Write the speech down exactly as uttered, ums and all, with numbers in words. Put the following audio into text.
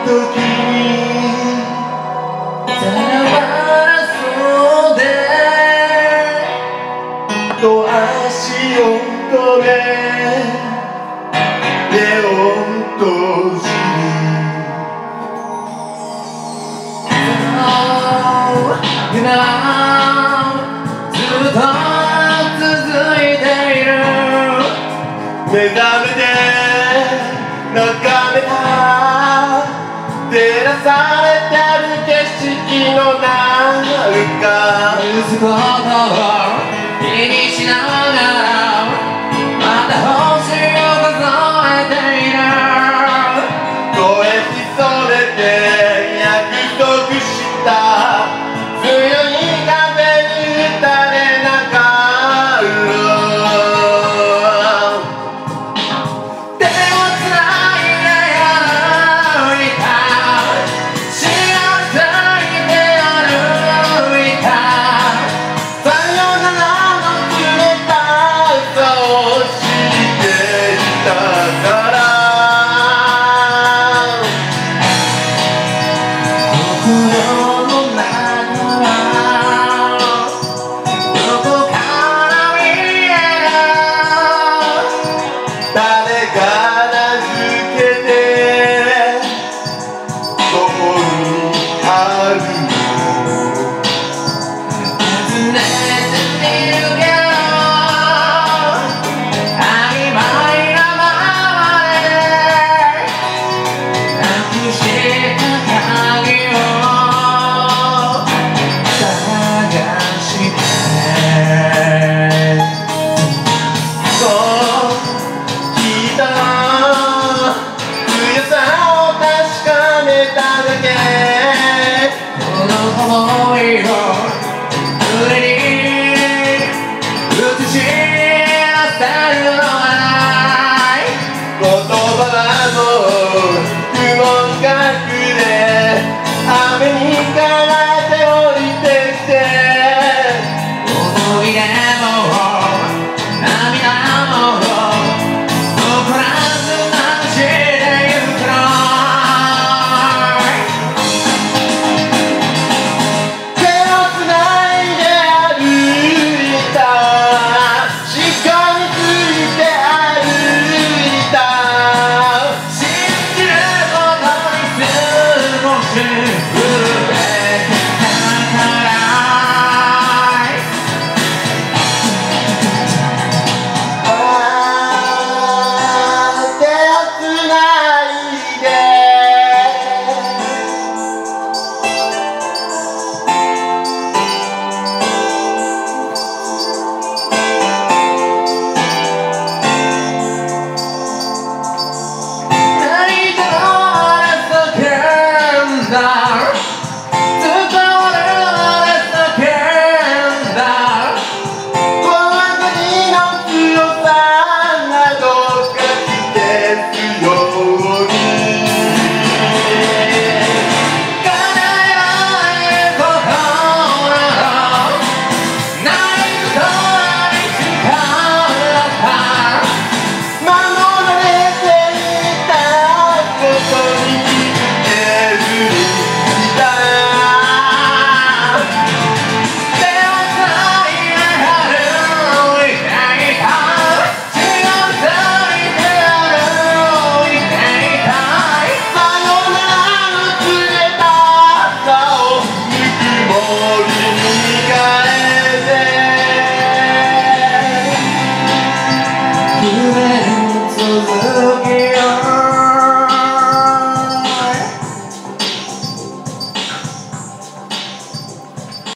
時にさらばらそうでと足を止め目を閉じる 今はずっと続いている目覚めて眺めた照らされてる景色の中息子と気にしながらまた星を数えている声潜めて約束した強い風に打たれながら手をつないで歩いた幸せで歩いたさよならの冷たさを知っていたから心の中誰が名付けてどこにあるの尋ねてみるけど曖昧なままでなくした鍵を探してそう強さを確かめただけこの想いを